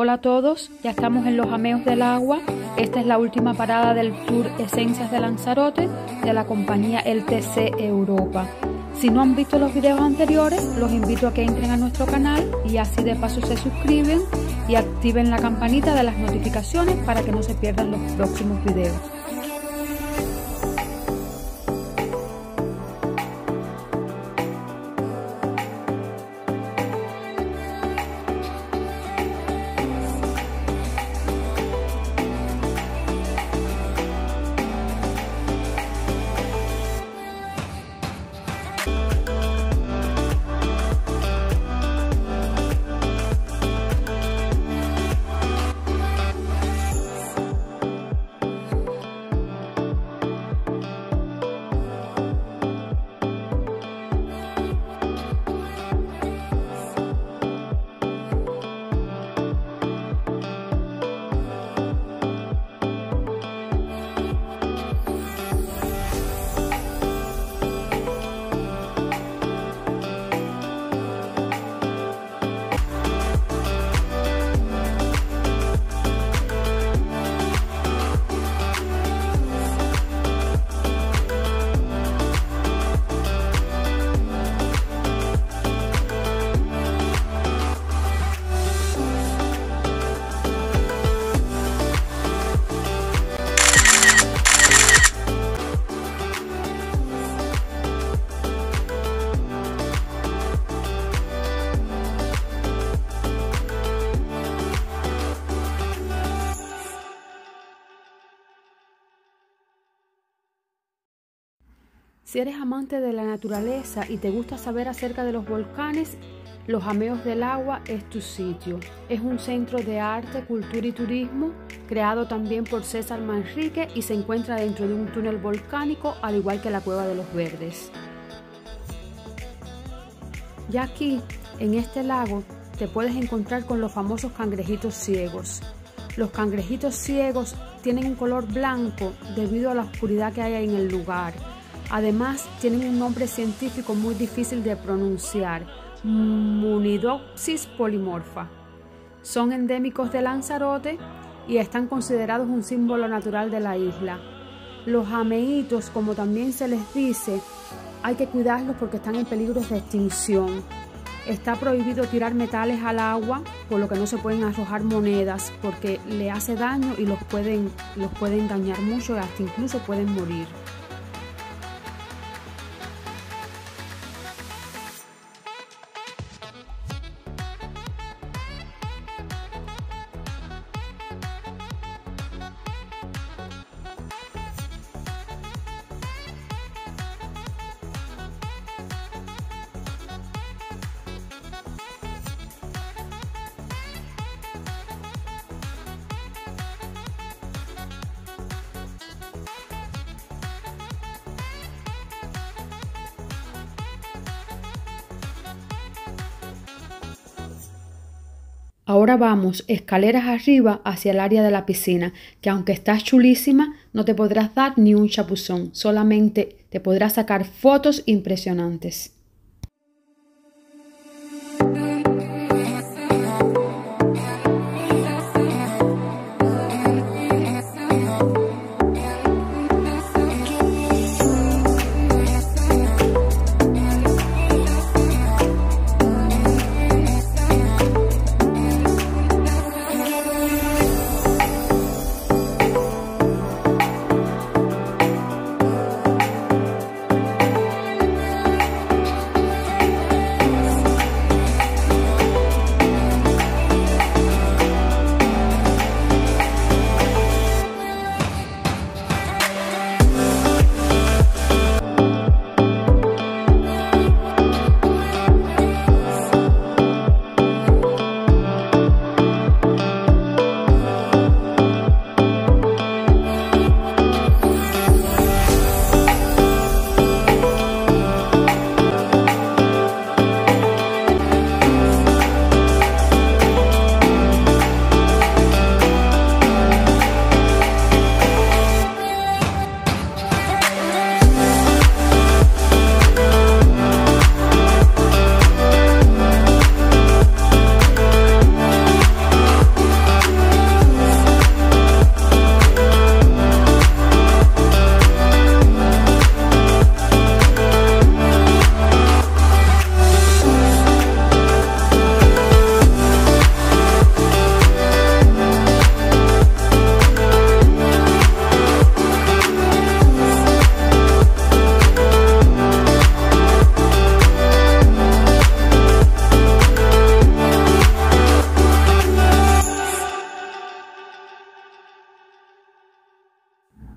Hola a todos, ya estamos en los Ameos del Agua. Esta es la última parada del tour Esencias de Lanzarote de la compañía LTC Europa. Si no han visto los videos anteriores, los invito a que entren a nuestro canal y así de paso se suscriben y activen la campanita de las notificaciones para que no se pierdan los próximos videos. Si eres amante de la naturaleza y te gusta saber acerca de los volcanes, Los Ameos del Agua es tu sitio. Es un centro de arte, cultura y turismo creado también por César Manrique y se encuentra dentro de un túnel volcánico, al igual que la Cueva de los Verdes. Ya aquí, en este lago, te puedes encontrar con los famosos cangrejitos ciegos. Los cangrejitos ciegos tienen un color blanco debido a la oscuridad que hay en el lugar. Además, tienen un nombre científico muy difícil de pronunciar, Munidopsis polymorpha. Son endémicos de Lanzarote y están considerados un símbolo natural de la isla. Los ameitos, como también se les dice, hay que cuidarlos porque están en peligro de extinción. Está prohibido tirar metales al agua, por lo que no se pueden arrojar monedas porque le hace daño y los pueden dañar mucho y hasta incluso pueden morir. Ahora vamos escaleras arriba hacia el área de la piscina, que aunque está chulísima, no te podrás dar ni un chapuzón, solamente te podrás sacar fotos impresionantes.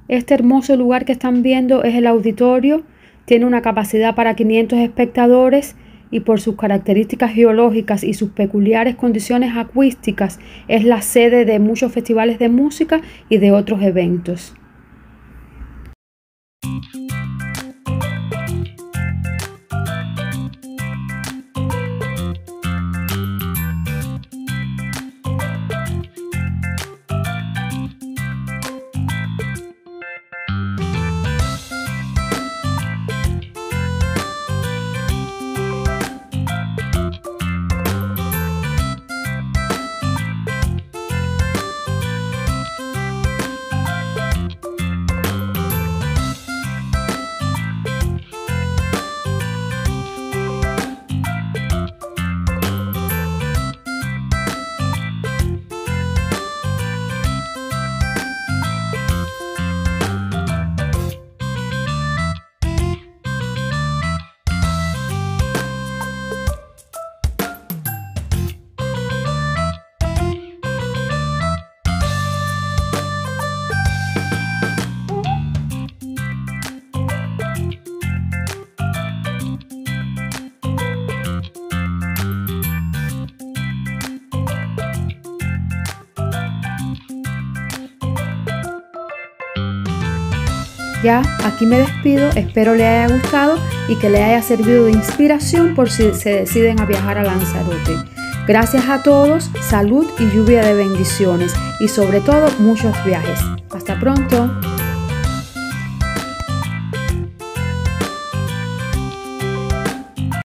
Este hermoso lugar que están viendo es el auditorio, tiene una capacidad para 500 espectadores y por sus características geológicas y sus peculiares condiciones acústicas es la sede de muchos festivales de música y de otros eventos. Ya, aquí me despido, espero le haya gustado y que le haya servido de inspiración por si se deciden a viajar a Lanzarote. Gracias a todos, salud y lluvia de bendiciones y sobre todo muchos viajes. Hasta pronto.